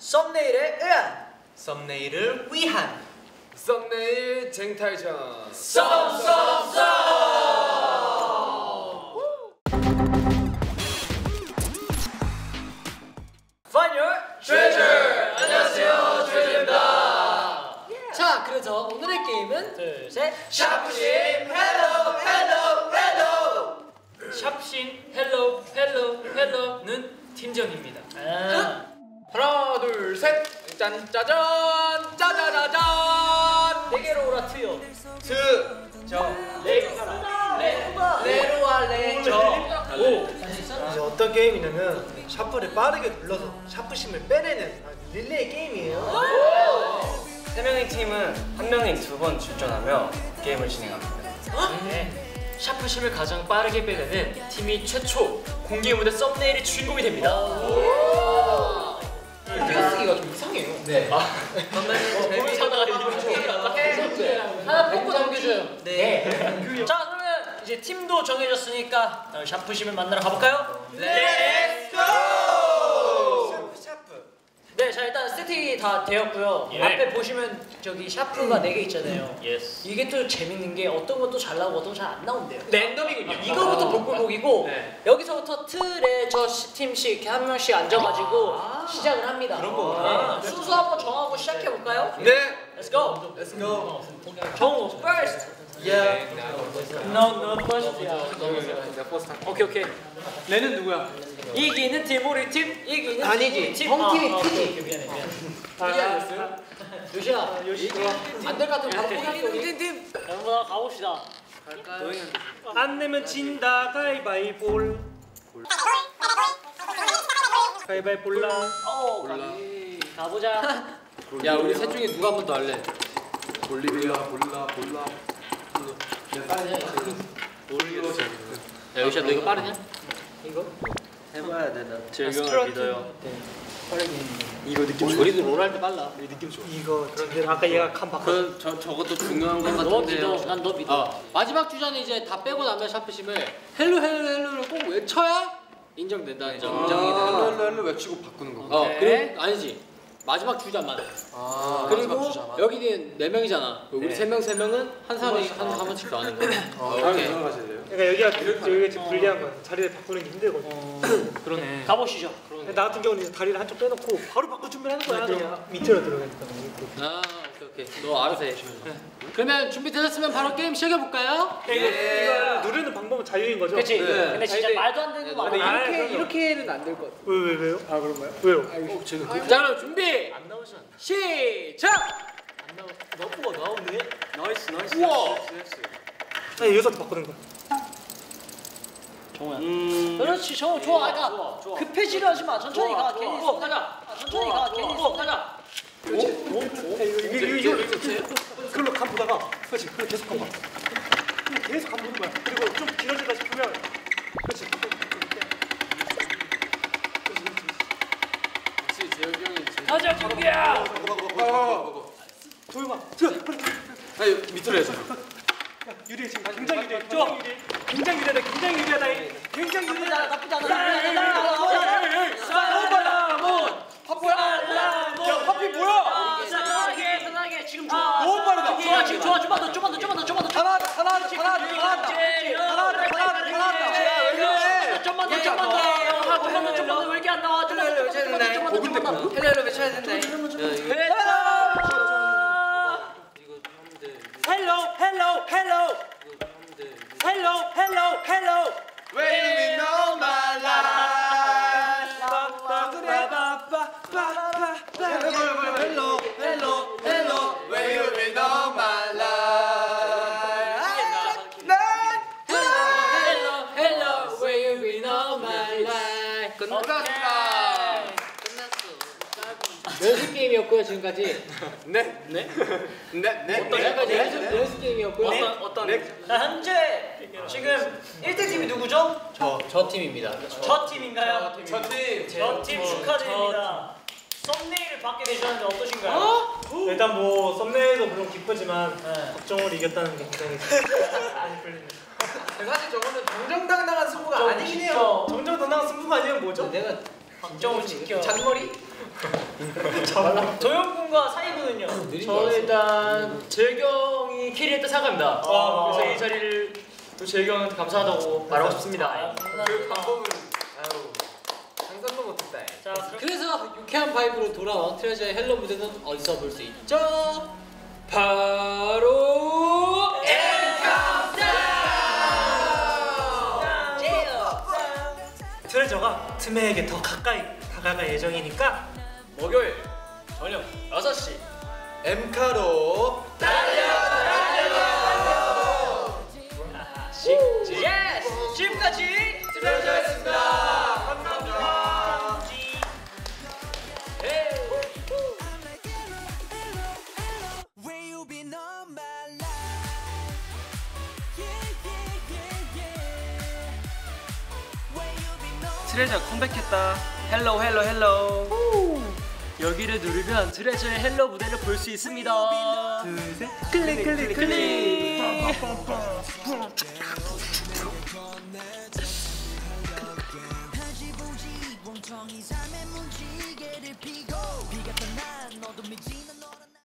썸네일에 의한 썸네일을 위한 썸네일 쟁탈전 썸썸썸. Find your treasure. 안녕하세요, 트레저입니다. 자, 그래서 오늘의 게임은 둘, 셋. 샤프심 헬로 헬로 헬로. 샵신 헬로 헬로 헬로는 팀전입니다. 하나 둘 셋 짠짜잔 짜자자잔 네개로 오라 트요. 저 레로와 레저. 이제 어떤 게임이냐면 샤프를 빠르게 굴러서 샤프심을 빼내는 릴레이 게임이에요. 세 명의 팀은 한 명이 2번 출전하며 게임을 진행합니다. 샤프심을 가장 빠르게 빼내는 팀이 최초 공개 무대 썸네일의 주인공이 됩니다. 띄어쓰기가 좀 이상해요. 네. 재미 사다가 하나 뽑고 넘겨줘요. 네. 자, 그러면 이제 팀도 정해졌으니까 샤프심을 만나러 가볼까요? Let's go! 네, 자 일단 세팅이 다 되었고요. 예. 앞에 보시면 저기 샤프가 4개 있잖아요. 예스. 이게 또 재밌는 게 어떤 것도 잘 나오고 어떤 건 잘 안 나온대요. 랜덤이군요. 이거부터 복불복이고 네. 여기서부터 틀에 저 팀씩 이렇게 한 명씩 앉아가지고 시작을 합니다. 그런 거구나. 네. 순서 한번 정하고 시작해 볼까요? 네. Let's go. Let's go. 정우 first. Yeah. No first야. 오케이. 얘는 누구야? 이기는 팀 우리 팀 이기는 아니지. 팀. 형 팀이 크지. 미안해. 요시야. 안될 것 같으면 바로 포기할게 우리. 팀. 한번 가봅시다. 안 내면 진다 가위바위볼. 가위바위볼라. 가보자. 야 우리 셋 중에 누가 한 번 더 할래? 볼리비아 볼라 야 요시야 너 이거 빠르냐? 이거? 해봐야 되나? 즐겨을 믿어요. 이거 느낌 좋아. 우리도 롤 할 때 빨라. 이 느낌 좋아. 이거 아까 얘가 칸 바꿔. 저것도 중요한 것 너 같은데요. 믿어. 난 너 믿어. 마지막 주자는 이제 다 빼고 나면 샤프심을 헬로를 꼭 외쳐야 인정된다. 인정이 돼. 헬로 외치고 바꾸는 거. 그리고 아니지. 마지막 주자만. 그리고 주자만. 여기는 4명이잖아. 우리 3명은 한 사람이 한 번씩 더 하는 거야. 다음에 들어가실래요? 그러니까 여기가 지금 불리한 거야. 자리를 바꾸는 게 힘들거든. 그러네. 가보시죠. 나 같은 경우는 이제 다리를 한쪽 빼놓고 바로 바꿀 준비를 하는 거야. 그냥 밑으로 들어가니까. 아 오케이. 너 알아서 해. 그러면 준비되셨으면 바로 게임 시작해볼까요? 이거 누르는 방법은 자유인 거죠? 그렇지. 네. 근데 진짜 말도 안 되는 거 근데 많아. 이렇게는 안 될 것 같아. 왜요? 아 그런가요? 왜요? 자 그럼 준비 시작! 너프가 나오네. 나이스. 우와! 아니 여기서부터 바꾸는 거야. 정우야. 그렇지. 정우 좋아. 그러니까 급해지려 하지 마. 천천히 가. 괜히 속 가자. 천천히 가. 괜히 속 가자. 이거 그걸로 간 보다가 그렇지. 그걸 계속 간 봐. 계속 간 보는 거야. 그리고 좀 길어지다 싶으면 그렇지. 역시 재혁이 형이 제일 가자 정우야. 도영아. 아니 밑으로 해서 유리해 지금 굉장히 유리해. 좋아. 굉장히 유리하다. 굉장히 유리하다. 나쁘지 않아. 파포야? 야 파피 뭐야? 편하게 지금 좋아. 너무 빠르다. 좋아 지금 좋아. 좀만 더. 하나 좀만 더 하고 하면 좀만 더 왜 이렇게 안 나와? 좀만 더. 헬로헬로 외쳐야 된다. 헬로. Wait a know my life. Hello. Wait a know my life. Hello, where you been all my life? 끝났습니다. 연습 게임이었고요 지금까지. 네. 지금까지 연습 게임이었고요. 자, 현재 지금 1대 팀이 누구죠? 저 팀입니다. 저 팀인가요? 저 팀. 저 팀 축하드립니다. 썸네일을 받게 되셨는데 어떠신가요? 일단 뭐 썸네일도 물론 기쁘지만 박정호를 이겼다는 게 굉장히 많이 풀립니다. 사실 저거는 정정당당한 승부가 아니긴 해요. 정정당당한 승부가 아니면 뭐죠? 내가 박정호 지켜. 잔머리? 도영 군과 사이군은요. 저는 일단 재경이 캐리했다 생각합니다. 그래서 이 자리를 또 재경한테 감사하다고 말하고 싶습니다. 그 방법은 아유 상상도 못했다. 자, 그래서 유쾌한 바이브로 돌아온 트레저의 헬로 무대는 어디서 볼 수 있죠? 바로 트레저가 트메에게 더 가까이 다가갈 예정이니까 목요일 저녁 6시 엠카로 예스! 지금까지 트레저였습니다. 감사합니다. Where you been all my life? Yeah, yeah, yeah, yeah. Where you been all 트레저 컴백했다. 헬로 헬로 헬로. 여기를 누르면 트레저의 헬로 무대를 볼 수 있습니다. 둘셋 클릭 클릭 클릭. 멍청이 삶의 문지개를 피고 비가 떠난 어둠이 진